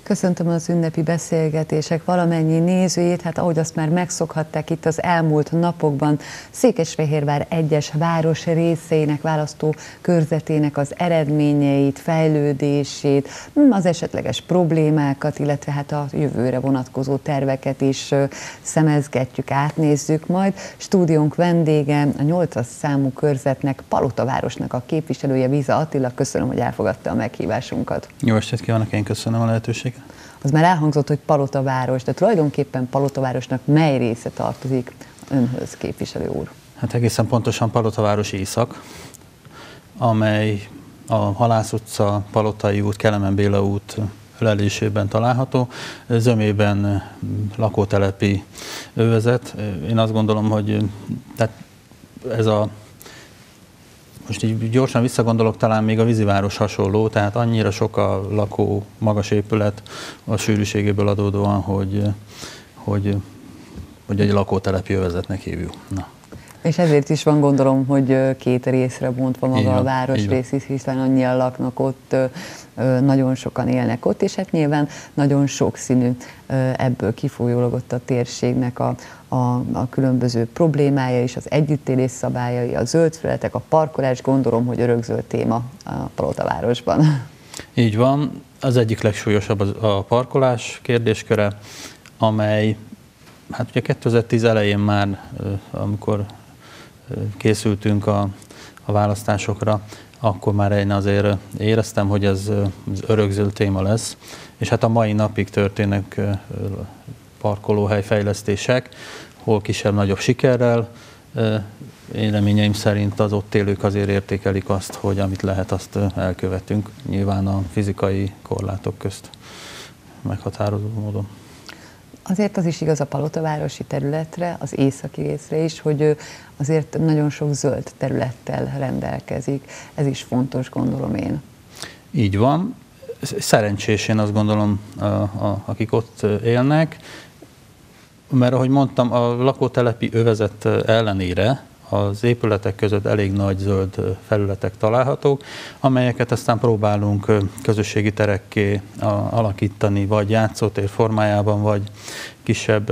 Köszöntöm az ünnepi beszélgetések valamennyi nézőjét, hát ahogy azt már megszokhatták itt az elmúlt napokban, Székesfehérvár egyes város részeinek, választó körzetének az eredményeit, fejlődését, az esetleges problémákat, illetve hát a jövőre vonatkozó terveket is szemezgetjük, átnézzük majd. Stúdiónk vendége a 8-as számú körzetnek, Palotavárosnak a képviselője, Viza Attila. Köszönöm, hogy elfogadta a meghívásunkat. Jó estét kívánok, én köszönöm a lehetőséget. Az már elhangzott, hogy Palotavaros, de tulajdonképpen Palotavárosnak mely része tartozik önhöz, képviselő úr? Hát egészen pontosan Palotavaros észak, amely a Halász utca, Palotai út, Kelemen Béla út ölelésében található, zömében lakótelepi övezet. Én azt gondolom, hogy tehát ez a most így gyorsan visszagondolok, talán még a Víziváros hasonló, tehát annyira sok a lakó, magas épület a sűrűségéből adódóan, hogy egy lakótelepi övezetnek hívjuk. Na. És ezért is van, gondolom, hogy két részre bontva maga a városrész, hiszen annyian laknak ott, nagyon sokan élnek ott, és hát nyilván nagyon sokszínű ebből kifolyólag ott a térségnek a különböző problémája és az együttélés szabályai, a zöld felületek, a parkolás, gondolom, hogy örökzöld téma a Palotavárosban. Így van, az egyik legsúlyosabb a parkolás kérdésköre, amely, hát ugye 2010 elején már, amikor készültünk a választásokra, akkor már én azért éreztem, hogy ez örökzöld téma lesz, és hát a mai napig történnek parkolóhelyfejlesztések, hol kisebb-nagyobb sikerrel. Én reményeim szerint az ott élők azért értékelik azt, hogy amit lehet, azt elkövetünk, nyilván a fizikai korlátok közt meghatározó módon. Azért az is igaz a palotavárosi területre, az északi részre is, hogy azért nagyon sok zöld területtel rendelkezik. Ez is fontos, gondolom én. Így van. Szerencsés, én azt gondolom, akik ott élnek, mert ahogy mondtam, a lakótelepi övezet ellenére az épületek között elég nagy zöld felületek találhatók, amelyeket aztán próbálunk közösségi terekké alakítani, vagy játszótér formájában, vagy kisebb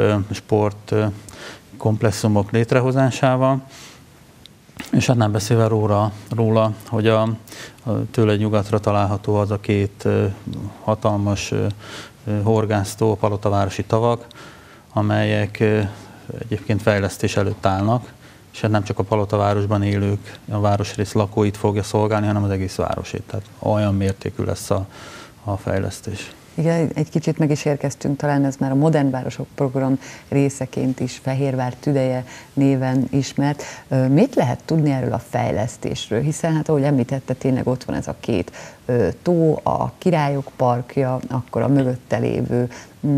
sportkomplexumok létrehozásával. És hát nem beszélve róla, hogy tőle nyugatra található az a két hatalmas horgásztó, palotavarosi tavak, amelyek egyébként fejlesztés előtt állnak, és hát nem csak a Palotavárosban élők, a városrész lakóit fogja szolgálni, hanem az egész városét. Tehát olyan mértékű lesz a fejlesztés. Igen, egy kicsit meg is érkeztünk, talán ez már a Modern Városok program részeként is Fehérvár tüdeje néven ismert. Mit lehet tudni erről a fejlesztésről? Hiszen hát ahogy említette, tényleg ott van ez a két tó, a Királyok parkja, akkor a mögötte lévő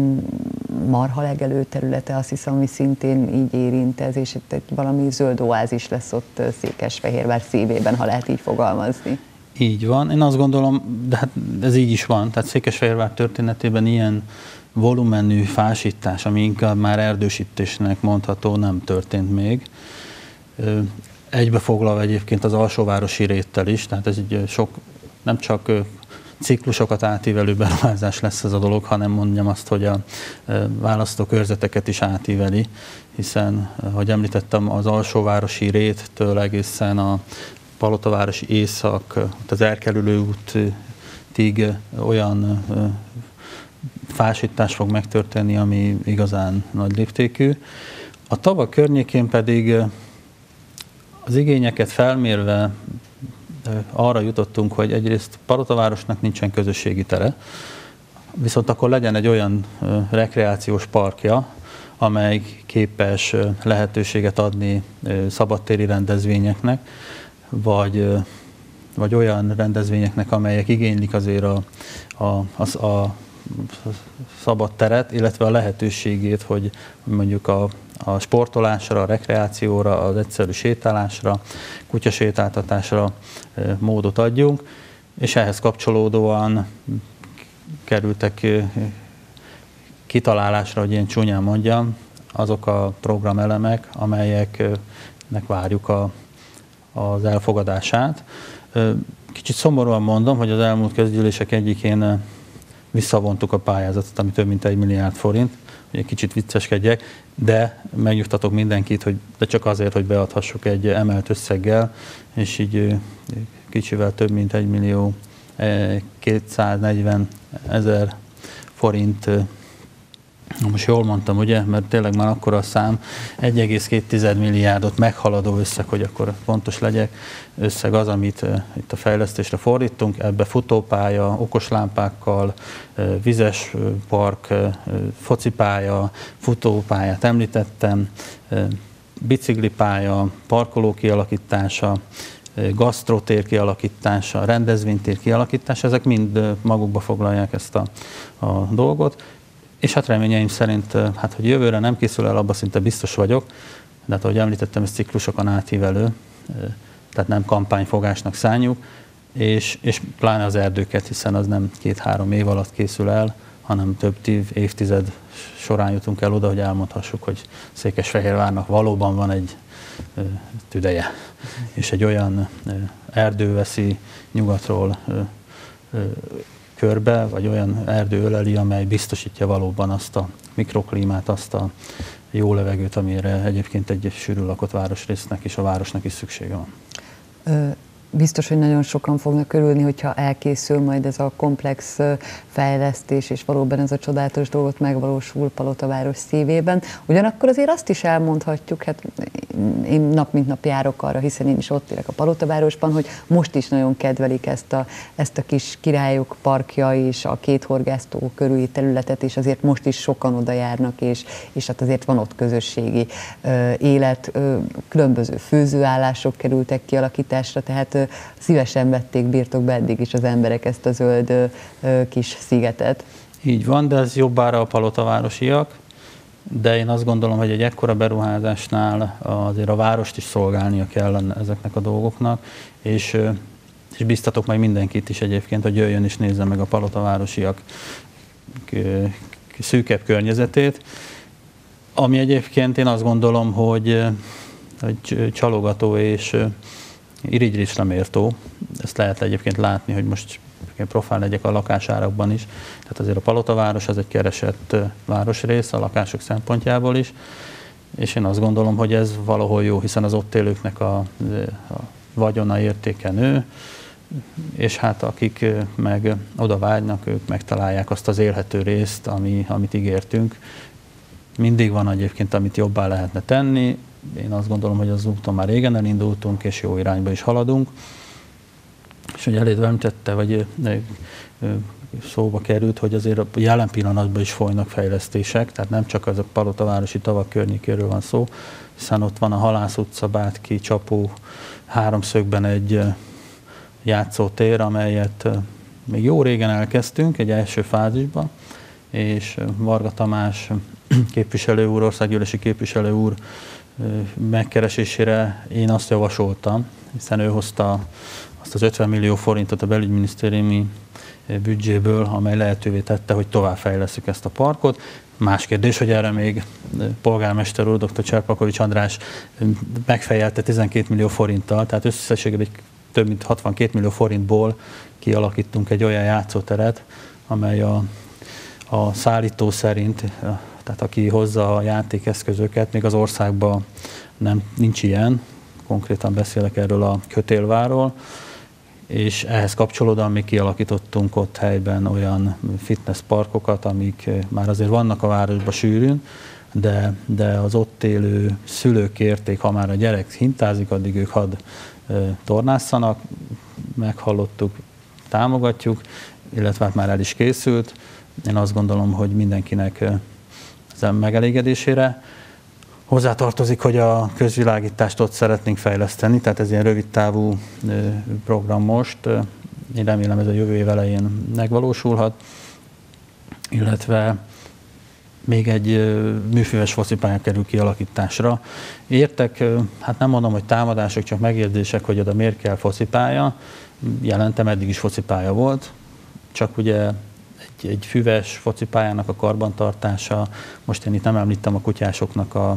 marhalegelő területe, azt hiszem, ami szintén így érint ez, és itt valami zöld oázis lesz ott Székesfehérvár szívében, ha lehet így fogalmazni. Így van. Én azt gondolom, de hát ez így is van. Tehát Székesfehérvár történetében ilyen volumenű fásítás, ami inkább már erdősítésnek mondható, nem történt még. Egybefoglalva egyébként az alsóvárosi réttel is, tehát ez egy sok, nem csak ciklusokat átívelő beruházás lesz ez a dolog, hanem mondjam azt, hogy a választókörzeteket is átiveli, hiszen, ahogy említettem, az alsóvárosi réttől egészen a Palotavarosi észak, az Erkerülő útig olyan fásítás fog megtörténni, ami igazán nagy léptékű. A tavak környékén pedig az igényeket felmérve arra jutottunk, hogy egyrészt Palotavárosnak nincsen közösségi tere, viszont akkor legyen egy olyan rekreációs parkja, amely képes lehetőséget adni szabadtéri rendezvényeknek, vagy olyan rendezvényeknek, amelyek igénylik azért a szabad teret, illetve a lehetőségét, hogy mondjuk a sportolásra, a rekreációra, az egyszerű sétálásra, kutyasétáltatásra módot adjunk, és ehhez kapcsolódóan kerültek kitalálásra, hogy ilyen csúnyán mondjam, azok a programelemek, amelyeknek várjuk az elfogadását. Kicsit szomorúan mondom, hogy az elmúlt közgyűlések egyikén visszavontuk a pályázatot, ami több mint 1 milliárd forint, hogy egy kicsit vicceskedjek, de megnyugtatok mindenkit, hogy de csak azért, hogy beadhassuk egy emelt összeggel, és így kicsivel több mint 1 millió 240 000 forint. Most jól mondtam, ugye, mert tényleg már akkor a szám 1,2 milliárdot meghaladó összeg, hogy akkor fontos legyek, összeg az, amit itt a fejlesztésre fordítunk, ebbe futópálya, okoslámpákkal, vizes park, focipálya, futópályát említettem, biciklipálya, parkoló kialakítása, gasztrotér kialakítása, rendezvénytér kialakítása, ezek mind magukba foglalják ezt a dolgot. És hát reményeim szerint, hát hogy jövőre nem készül el, abban szinte biztos vagyok, de hát ahogy említettem, ez ciklusokon átívelő, tehát nem kampányfogásnak szánjuk, és pláne az erdőket, hiszen az nem 2-3 év alatt készül el, hanem több évtized során jutunk el oda, hogy elmondhassuk, hogy Székesfehérvárnak valóban van egy tüdeje, és egy olyan erdő veszi nyugatról körbe, vagy olyan erdő öleli, amely biztosítja valóban azt a mikroklímát, azt a jó levegőt, amire egyébként egy sűrű lakott városrésznek és a városnak is szüksége van. Biztos, hogy nagyon sokan fognak örülni, hogyha elkészül majd ez a komplex fejlesztés, és valóban ez a csodálatos dolgot megvalósul Palotaváros szívében. Ugyanakkor azért azt is elmondhatjuk, hát én nap mint nap járok arra, hiszen én is ott élek a Palotavárosban, hogy most is nagyon kedvelik ezt a kis királyok parkja és a két horgásztó körüli területet, és azért most is sokan oda járnak, és hát azért van ott közösségi élet, különböző főzőállások kerültek kialakításra, tehát szívesen vették birtokba eddig is az emberek ezt a zöld kis szigetet. Így van, de ez jobbára a palotavárosiak, de én azt gondolom, hogy egy ekkora beruházásnál azért a várost is szolgálnia kell ezeknek a dolgoknak, és biztatok majd mindenkit is egyébként, hogy jöjjön és nézze meg a palotavárosiak szűkebb környezetét, ami egyébként én azt gondolom, hogy csalogató és irigylésre méltó. Ezt lehet egyébként látni, hogy most profán legyek a lakásárakban is. Tehát azért a Palotaváros az egy keresett városrész a lakások szempontjából is, és én azt gondolom, hogy ez valahol jó, hiszen az ott élőknek a vagyona értéke nő, és hát akik meg oda vágynak, ők megtalálják azt az élhető részt, amit ígértünk. Mindig van egyébként, amit jobbá lehetne tenni. Én azt gondolom, hogy az úton már régen elindultunk, és jó irányba is haladunk. És hogy eléd említette, vagy szóba került, hogy azért a jelen pillanatban is folynak fejlesztések, tehát nem csak az a palotavárosi tavak környékéről van szó, hiszen ott van a Halász utca, Bátki, Csapó háromszögben egy játszótér, amelyet még jó régen elkezdtünk, egy első fázisban, és Varga Tamás képviselő úr, országgyűlési képviselő úr megkeresésére én azt javasoltam, hiszen ő hozta azt az 50 millió forintot a belügyminisztériumi büdzséből, amely lehetővé tette, hogy továbbfejlesszük ezt a parkot. Más kérdés, hogy erre még polgármester úr, dr. Cserpakovics András megfejelte 12 millió forinttal, tehát összességében több mint 62 millió forintból kialakítunk egy olyan játszóteret, amely a szállító szerint, tehát aki hozza a játékeszközöket, még az országban nincs ilyen, konkrétan beszélek erről a Kötélvárról, és ehhez kapcsolódóan még kialakítottunk ott helyben olyan fitness parkokat, amik már azért vannak a városban sűrűn, de az ott élő szülők kérték, ha már a gyerek hintázik, addig ők hadd tornászanak, meghallottuk, támogatjuk, illetve hát már el is készült. Én azt gondolom, hogy mindenkinek az megelégedésére hozzátartozik, hogy a közvilágítást ott szeretnénk fejleszteni, tehát ez ilyen rövid távú program most. Én remélem ez a jövő év elején megvalósulhat, illetve még egy műfüves focipálya kerül kialakításra. Értek, hát nem mondom, hogy támadások, csak megérzések, hogy oda miért kell focipálya. Jelentem, eddig is focipálya volt, csak ugye egy füves focipályának a karbantartása, most én itt nem említem a kutyásoknak a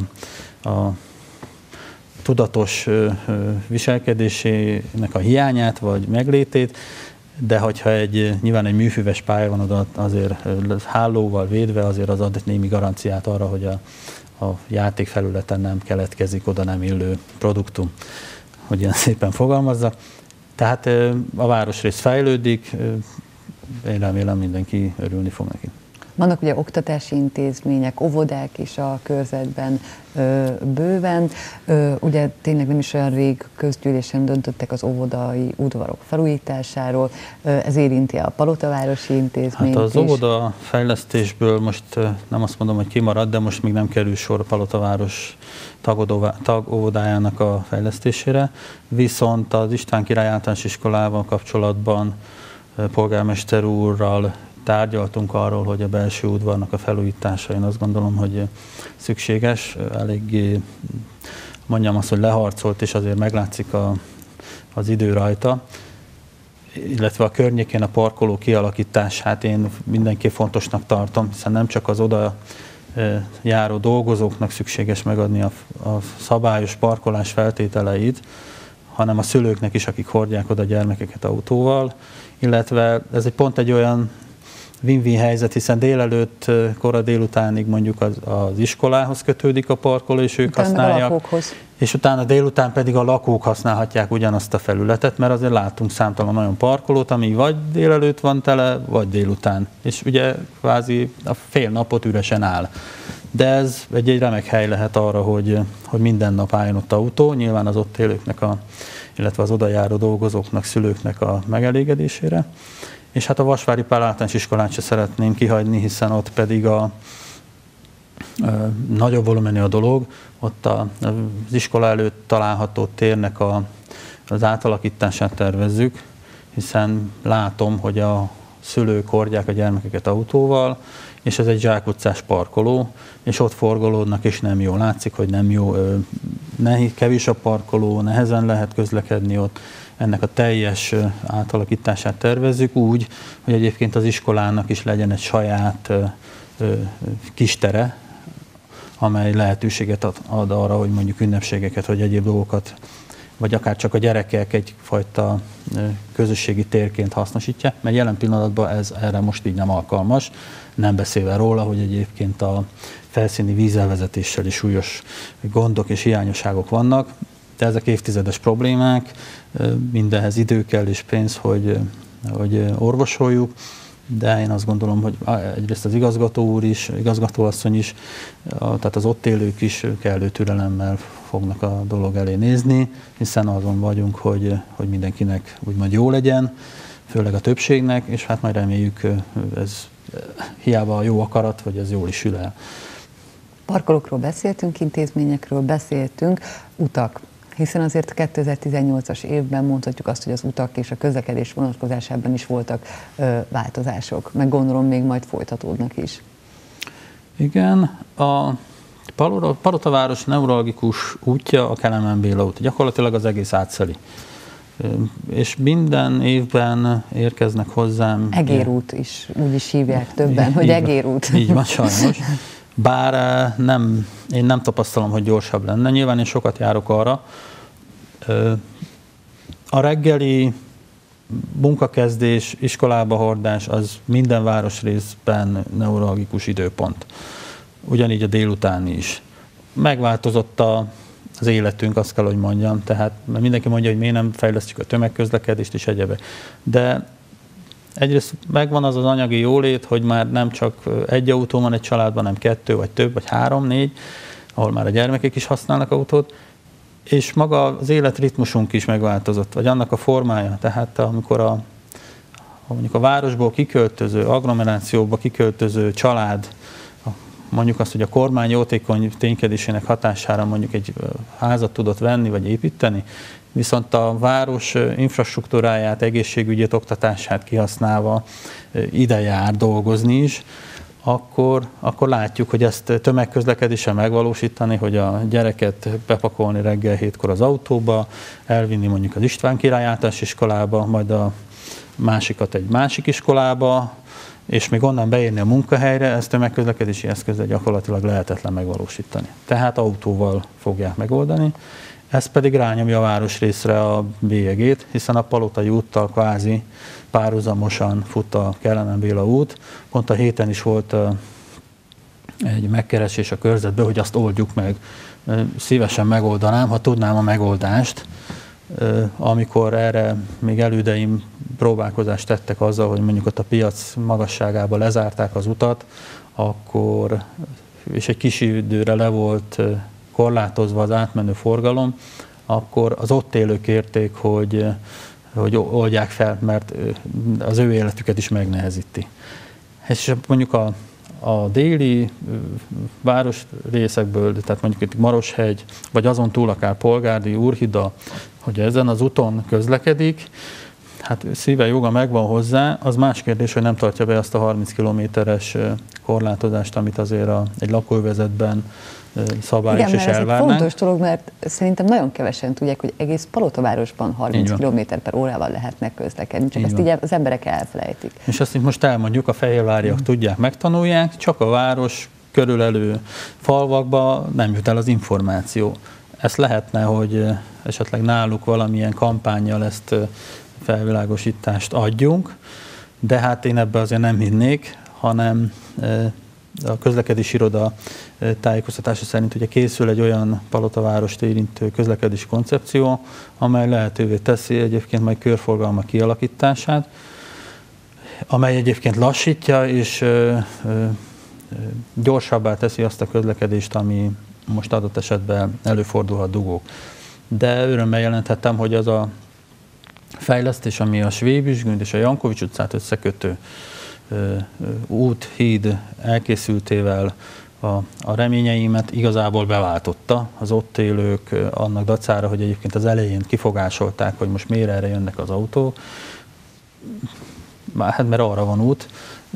tudatos viselkedésének a hiányát, vagy meglétét. de hogyha nyilván egy műfüves pálya van oda azért hálóval védve, azért az ad némi garanciát arra, hogy a játékfelületen nem keletkezik oda nem illő produktum, hogy ilyen szépen fogalmazza. Tehát a városrész fejlődik, én remélem mindenki örülni fog neki. Vannak ugye oktatási intézmények, óvodák is a körzetben bőven. Ugye tényleg nem is olyan rég közgyűlésen döntöttek az óvodai udvarok felújításáról. Ez érinti a Palotavárosi Intézményt hát az is. óvoda fejlesztésből most nem azt mondom, hogy kimarad, de most még nem kerül sor a Palotaváros tagóvodájának a fejlesztésére. Viszont az István Király Általános Iskolával kapcsolatban polgármester úrral tárgyaltunk arról, hogy a belső udvarnak a felújítása, én azt gondolom, hogy szükséges. Eléggé mondjam azt, hogy leharcolt, és azért meglátszik az idő rajta. Illetve a környékén a parkoló kialakítását én mindenképp fontosnak tartom, hiszen nem csak az oda járó dolgozóknak szükséges megadni a szabályos parkolás feltételeit, hanem a szülőknek is, akik hordják oda a gyermekeket autóval, illetve ez pont egy olyan win-win helyzet, hiszen délelőtt, kora délutánig mondjuk az iskolához kötődik a parkoló, és ők használják, és utána délután pedig a lakók használhatják ugyanazt a felületet, mert azért látunk számtalan olyan parkolót, ami vagy délelőtt van tele, vagy délután. És ugye kvázi a fél napot üresen áll. De ez egy remek hely lehet arra, hogy minden nap álljon ott autó, nyilván az ott élőknek, illetve az odajáró dolgozóknak, szülőknek a megelégedésére. És hát a Vasvári Pál Általános Iskolát se szeretném kihagyni, hiszen ott pedig a nagyobb volumenű a dolog. Ott az iskola előtt található térnek az átalakítását tervezzük, hiszen látom, hogy a szülők hordják a gyermekeket autóval, és ez egy zsákutcás parkoló, és ott forgolódnak, és nem jó. Látszik, hogy nem jó, kevés a parkoló, nehezen lehet közlekedni ott. Ennek a teljes átalakítását tervezzük úgy, hogy egyébként az iskolának is legyen egy saját kistere, amely lehetőséget ad arra, hogy mondjuk ünnepségeket, vagy egyéb dolgokat, vagy akár csak a gyerekek egyfajta közösségi térként hasznosítja, mert jelen pillanatban ez erre most így nem alkalmas, nem beszélve róla, hogy egyébként a felszíni vízelvezetéssel is súlyos gondok és hiányosságok vannak, de ezek évtizedes problémák, mindenhez idő kell és pénz, hogy orvosoljuk, de én azt gondolom, hogy egyrészt az igazgató úr is, igazgatóasszony is, tehát az ott élők is kellő türelemmel fognak a dolog elé nézni, hiszen azon vagyunk, hogy mindenkinek úgymond jó legyen, főleg a többségnek, és hát majd reméljük, ez hiába a jó akarat, hogy ez jól is sül el. Parkolókról beszéltünk, intézményekről beszéltünk, utak. Hiszen azért 2018-as évben mondhatjuk azt, hogy az utak és a közlekedés vonatkozásában is voltak változások, meg gondolom még majd folytatódnak is. Igen, a Palotaváros neuralgikus útja a Kelemen Béla út, gyakorlatilag az egész átszeli. És minden évben érkeznek hozzám... Egérút is, úgy is hívják többen, hogy Egérút. Így van, sajnos. Bár én nem tapasztalom, hogy gyorsabb lenne. Nyilván én sokat járok arra. A reggeli munkakezdés, iskolába hordás, az minden városrészben neuralgikus időpont. Ugyanígy a délutáni is. Megváltozott az életünk, azt kell, hogy mondjam. Tehát mindenki mondja, hogy miért nem fejlesztjük a tömegközlekedést és egyebek. De egyrészt megvan az anyagi jólét, hogy már nem csak egy autó van egy családban, hanem 2 vagy több, vagy 3, 4, ahol már a gyermekek is használnak autót, és maga az életritmusunk is megváltozott, vagy annak a formája. Tehát amikor mondjuk a városból kiköltöző, agglomerációba kiköltöző család, mondjuk azt, hogy a kormány jótékony ténykedésének hatására mondjuk egy házat tudott venni, vagy építeni, viszont a város infrastruktúráját, egészségügyét, oktatását kihasználva ide jár dolgozni is, akkor látjuk, hogy ezt tömegközlekedéssel megvalósítani, hogy a gyereket bepakolni reggel 7-kor az autóba, elvinni mondjuk az István Király Általános Iskolába, majd a másikat egy másik iskolába, és még onnan beérni a munkahelyre, ezt tömegközlekedési eszközzel gyakorlatilag lehetetlen megvalósítani. Tehát autóval fogják megoldani. Ez pedig rányomja a városrészre a bélyegét, hiszen a Palotai úttal kvázi párhuzamosan fut a Kelemen Béla út. Pont a héten is volt egy megkeresés a körzetből, hogy azt oldjuk meg. Szívesen megoldanám, ha tudnám a megoldást. Amikor erre még elődeim próbálkozást tettek azzal, hogy mondjuk ott a piac magasságában lezárták az utat, akkor, és egy kis időre le volt korlátozva az átmenő forgalom, akkor az ott élők kérték, hogy oldják fel, mert az ő életüket is megnehezíti. És mondjuk a déli városrészekből, tehát mondjuk itt Maroshegy, vagy azon túl akár Polgárdi, Úrhida, hogy ezen az úton közlekedik, hát szíve joga megvan hozzá, az más kérdés, hogy nem tartja be azt a 30 kilométeres korlátozást, amit azért egy lakóövezetben szabályos és elvárnánk. Igen, ez egy fontos dolog, mert szerintem nagyon kevesen tudják, hogy egész Palottavárosban 30 km/órával lehetnek közlekedni, csak ezt így az emberek elfelejtik. És azt itt most elmondjuk, a fehérváriak tudják, megtanulják, csak a város körülelő falvakba nem jut el az információ. Ezt lehetne, hogy esetleg náluk valamilyen kampánnyal ezt felvilágosítást adjunk, de hát én ebbe azért nem hinnék, hanem a közlekedési iroda tájékoztatása szerint ugye készül egy olyan Palotavarost érintő közlekedési koncepció, amely lehetővé teszi egyébként majd körforgalmak kialakítását, amely egyébként lassítja és gyorsabbá teszi azt a közlekedést, ami most adott esetben előfordulhat dugók. De örömmel jelentettem, hogy az a fejlesztés, ami a Svébüsgünd és a Jankovics utcát összekötő út, híd elkészültével a reményeimet igazából beváltotta az ott élők annak dacára, hogy egyébként az elején kifogásolták, hogy most miért erre jönnek az autók. Hát mert arra van út,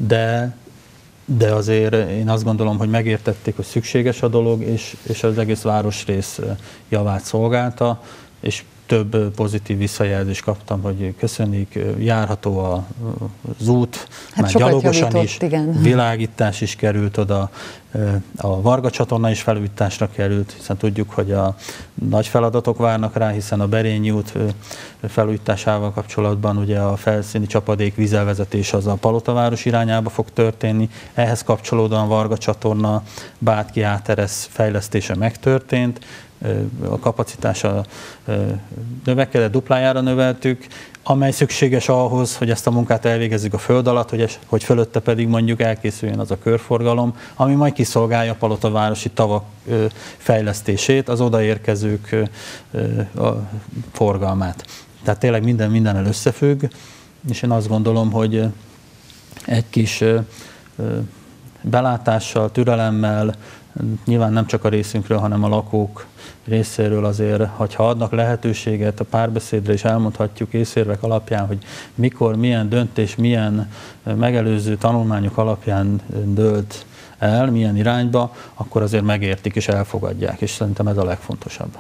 de azért én azt gondolom, hogy megértették, hogy szükséges a dolog, és az egész városrész javát szolgálta, és több pozitív visszajelzést kaptam, hogy köszönik, járható az út, hát már gyalogosan is, igen. Világítás is került oda, a Varga csatorna is felújításra került, hiszen tudjuk, hogy a nagy feladatok várnak rá, hiszen a Berényi út felújításával kapcsolatban ugye a felszíni csapadék vízelvezetés az a Palotavaros irányába fog történni, ehhez kapcsolódóan Varga csatorna, Bátki áteresz fejlesztése megtörtént, a kapacitása növekedett, duplájára növeltük, amely szükséges ahhoz, hogy ezt a munkát elvégezzük a föld alatt, hogy fölötte pedig mondjuk elkészüljön az a körforgalom, ami majd kiszolgálja a palotavarosi tavak fejlesztését, az odaérkezők forgalmát. Tehát tényleg mindennel összefügg, és én azt gondolom, hogy egy kis belátással, türelemmel, nyilván nem csak a részünkről, hanem a lakók részéről azért, hogyha adnak lehetőséget a párbeszédre, és elmondhatjuk észérvek alapján, hogy mikor, milyen döntés, milyen megelőző tanulmányok alapján dőlt el, milyen irányba, akkor azért megértik és elfogadják, és szerintem ez a legfontosabb.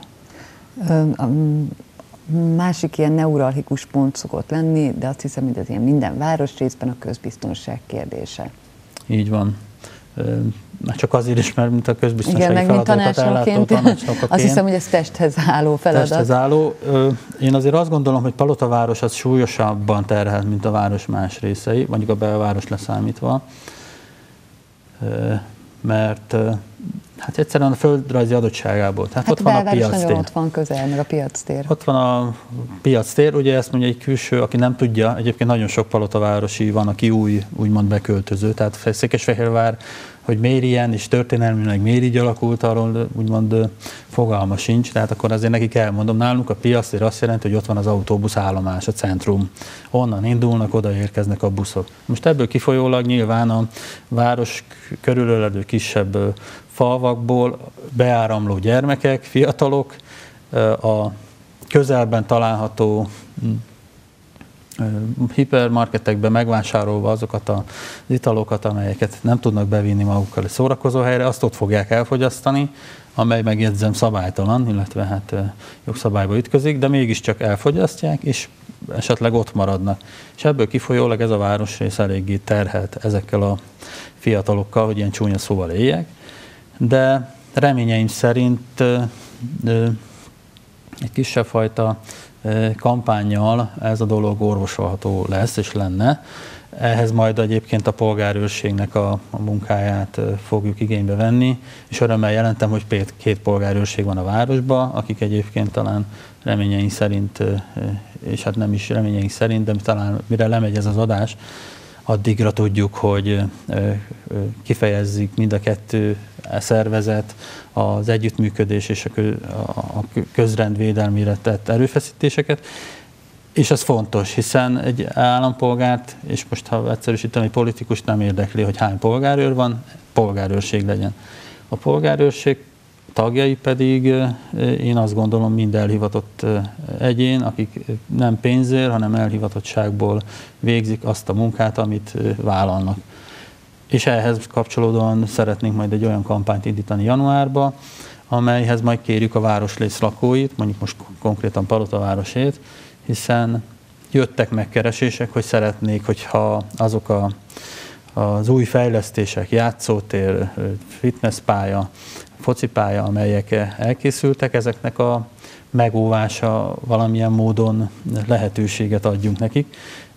Másik ilyen neuralgikus pont szokott lenni, de azt hiszem, hogy ez ilyen minden városrészben a közbiztonság kérdése. Így van. Csak azért is, mert mint a közbiztonsági feladatokat ellátó tanácsnokaként. Azt hiszem, hogy ez testhez álló feladat. Testhez álló. Én azért azt gondolom, hogy Palotavaros az súlyosabban terhelt, mint a város más részei, mondjuk a belváros leszámítva, mert hát egyszerűen a földrajzi adottságából. Tehát ott van a piactér. Ott van közel, meg a piactér. Ott van a piactér, ugye ezt mondja egy külső, aki nem tudja, egyébként nagyon sok palotavarosi van, aki úgymond beköltöző, tehát Székesfehérvár, hogy miért ilyen, és történelmileg miért így alakult, arról úgymond fogalma sincs, tehát akkor azért nekik elmondom, nálunk a piactér azt jelenti, hogy ott van az autóbuszállomás, a centrum. Onnan indulnak, odaérkeznek a buszok. Most ebből kifolyólag nyilván a város körülölelő kisebb falvakból beáramló gyermekek, fiatalok, a közelben található hipermarketekben megvásárolva azokat az italokat, amelyeket nem tudnak bevinni magukkal egy szórakozóhelyre, azt ott fogják elfogyasztani, amely megjegyzem szabálytalan, illetve hát jogszabályba ütközik, de mégiscsak elfogyasztják, és esetleg ott maradnak. És ebből kifolyólag ez a városrész eléggé terhelt ezekkel a fiatalokkal, hogy ilyen csúnya szóval éljek, de reményeim szerint egy kisebb fajta kampánnyal ez a dolog orvosolható lesz és lenne. Ehhez majd egyébként a polgárőrségnek a munkáját fogjuk igénybe venni, és örömmel jelentem, hogy 2 polgárőrség van a városban, akik egyébként talán reményeink szerint, és hát nem is reményeink szerint, de talán mire lemegy ez az adás, addigra tudjuk, hogy kifejezzük mind a 2 szervezet az együttműködés és a közrendvédelmére tett erőfeszítéseket. És ez fontos, hiszen egy állampolgárt, és most ha egyszerűsítem, egy politikust nem érdekli, hogy hány polgárőr van, polgárőrség legyen. A polgárőrség tagjai pedig én azt gondolom mind elhivatott egyén, akik nem pénzért, hanem elhivatottságból végzik azt a munkát, amit vállalnak. És ehhez kapcsolódóan szeretnénk majd egy olyan kampányt indítani januárba, amelyhez majd kérjük a városrész lakóit, mondjuk most konkrétan Palota városét, hiszen jöttek megkeresések, hogy szeretnék, hogyha azok az új fejlesztések, játszótér, fitnesspálya, focipálya, amelyek elkészültek, ezeknek a megóvása valamilyen módon lehetőséget adjunk nekik.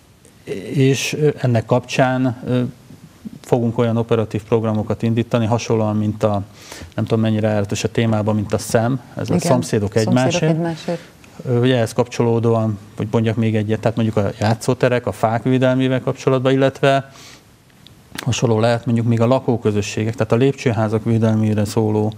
És ennek kapcsán fogunk olyan operatív programokat indítani, hasonlóan, mint nem tudom mennyire elérhetős a témában, mint a SZEM, ez igen, a szomszédok egymásért. Ugye ehhez kapcsolódóan, hogy mondjak még egyet, tehát mondjuk a játszóterek, a fák védelmével kapcsolatban, illetve hasonló lehet mondjuk még a lakóközösségek, tehát a lépcsőházak védelmére szóló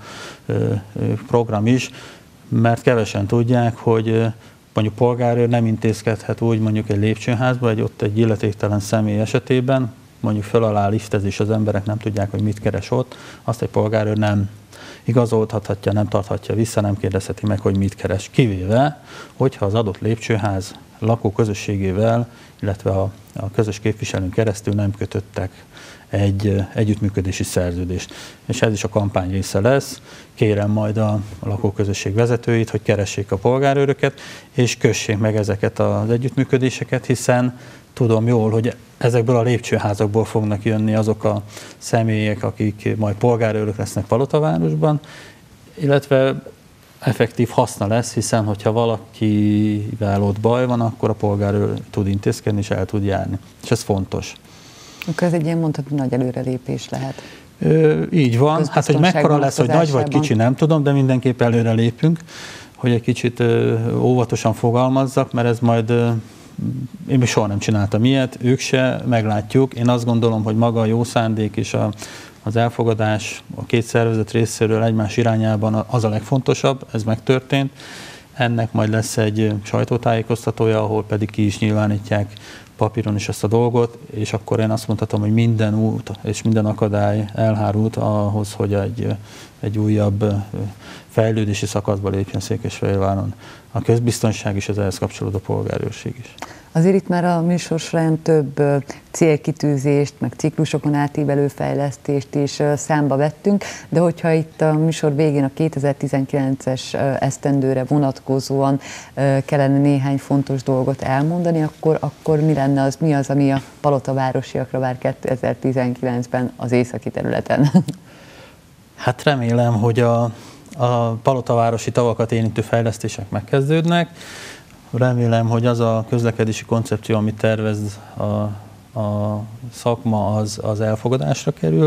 program is, mert kevesen tudják, hogy mondjuk polgárőr nem intézkedhet úgy mondjuk egy lépcsőházba, egy illetéktelen személy esetében, mondjuk föl alá liftezés, az emberek nem tudják, hogy mit keres ott, azt egy polgárőr nem igazolhatja, nem tarthatja vissza, nem kérdezheti meg, hogy mit keres. Kivéve, hogyha az adott lépcsőház lakóközösségével, illetve a közös képviselőn keresztül nem kötöttek egy együttműködési szerződést. És ez is a kampány része lesz. Kérem majd a lakóközösség vezetőit, hogy keressék a polgárőröket, és kössék meg ezeket az együttműködéseket, hiszen tudom jól, hogy ezekből a lépcsőházakból fognak jönni azok a személyek, akik majd polgárőrök lesznek Palotavárosban, illetve effektív haszna lesz, hiszen hogyha valakivel ott baj van, akkor a polgárőr tud intézkedni és el tud járni. És ez fontos. Akkor ez egy ilyen mondható nagy előrelépés lehet. Így van. Hát, hogy mekkora lesz, hogy nagy vagy kicsi, nem tudom, de mindenképp előre lépünk, hogy egy kicsit óvatosan fogalmazzak, mert ez majd én még soha nem csináltam ilyet, ők se, meglátjuk. Én azt gondolom, hogy maga a jó szándék és az elfogadás a 2 szervezet részéről egymás irányában az a legfontosabb, ez megtörtént. Ennek majd lesz egy sajtótájékoztatója, ahol pedig ki is nyilvánítják papíron is ezt a dolgot, és akkor én azt mondhatom, hogy minden út és minden akadály elhárult ahhoz, hogy egy újabb fejlődési szakaszba lépjen Székesfehérváron a közbiztonság és az ehhez kapcsolódó polgárőrség is. Azért itt már a műsor során több célkitűzést, meg ciklusokon átívelő fejlesztést is számba vettünk, de hogyha itt a műsor végén a 2019-es esztendőre vonatkozóan kellene néhány fontos dolgot elmondani, akkor mi lenne az, mi az, ami a palotavárosiakra vár 2019-ben az északi területen? Hát remélem, hogy a palotavárosi tavakat érintő fejlesztések megkezdődnek. Remélem, hogy az a közlekedési koncepció, amit tervez a szakma, az elfogadásra kerül,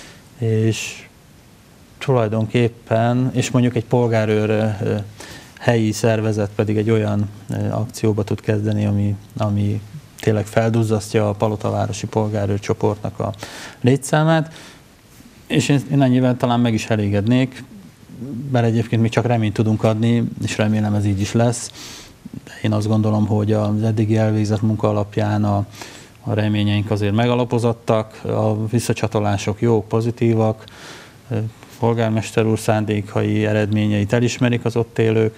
és tulajdonképpen, és mondjuk egy polgárőr helyi szervezet pedig egy olyan akcióba tud kezdeni, ami tényleg felduzzasztja a palotavárosi polgárőr csoportnak a létszámát, és én ennyivel talán meg is elégednék, mert egyébként mi csak reményt tudunk adni, és remélem ez így is lesz. Én azt gondolom, hogy az eddigi elvégzett munka alapján a reményeink azért megalapozottak, a visszacsatolások jók, pozitívak, polgármester úr szándékai eredményeit elismerik az ott élők.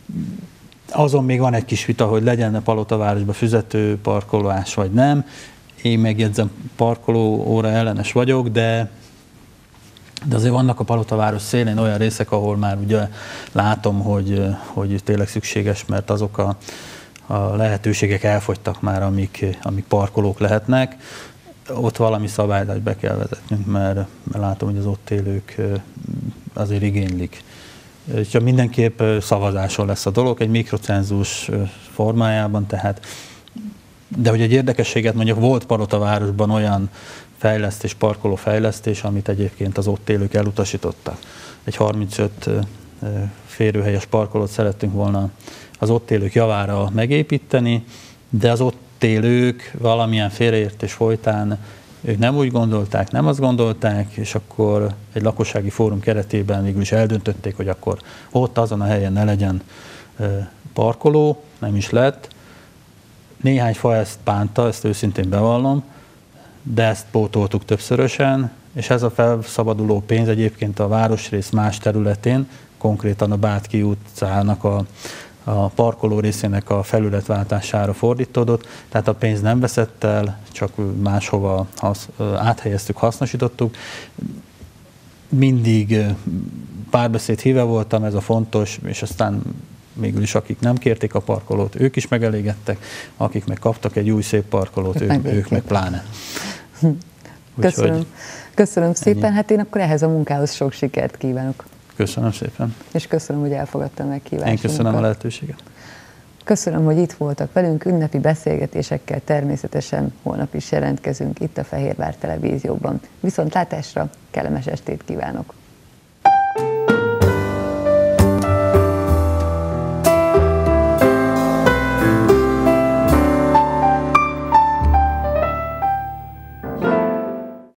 Azon még van egy kis vita, hogy legyen-e Palotavárosban fizető parkolás vagy nem. Én megjegyzem, parkoló óra ellenes vagyok, de azért vannak a Palotaváros szélén olyan részek, ahol már ugye látom, hogy tényleg szükséges, mert azok a lehetőségek elfogytak már, amik parkolók lehetnek. Ott valami szabályt be kell vezetnünk, mert látom, hogy az ott élők azért igénylik. Csak mindenképp szavazáson lesz a dolog, egy mikrocenzus formájában, tehát, de hogy egy érdekességet mondjuk volt Palotavárosban olyan fejlesztés, parkolófejlesztés, amit egyébként az ott élők elutasítottak. Egy 35 férőhelyes parkolót szerettünk volna az ott élők javára megépíteni, de az ott élők valamilyen félreértés folytán ők nem úgy gondolták, nem azt gondolták, és akkor egy lakossági fórum keretében végül is eldöntötték, hogy akkor ott azon a helyen ne legyen parkoló, nem is lett. Néhány fa ezt bánta, ezt őszintén bevallom, de ezt pótoltuk többszörösen, és ez a felszabaduló pénz egyébként a városrész más területén, konkrétan a Bátki utcának a parkoló részének a felületváltására fordítódott, tehát a pénz nem veszett el, csak máshova áthelyeztük, hasznosítottuk. Mindig párbeszéd híve voltam, ez a fontos, és aztán végül is akik nem kérték a parkolót, ők is megelégedtek, akik meg kaptak egy új szép parkolót, ők meg pláne. Köszönöm. Köszönöm szépen, ennyi. Hát én akkor ehhez a munkához sok sikert kívánok. Köszönöm szépen. És köszönöm, hogy elfogadta a meghívást. Én köszönöm a lehetőséget. Köszönöm, hogy itt voltak velünk, ünnepi beszélgetésekkel természetesen holnap is jelentkezünk itt a Fehérvár Televízióban. Viszontlátásra, kellemes estét kívánok!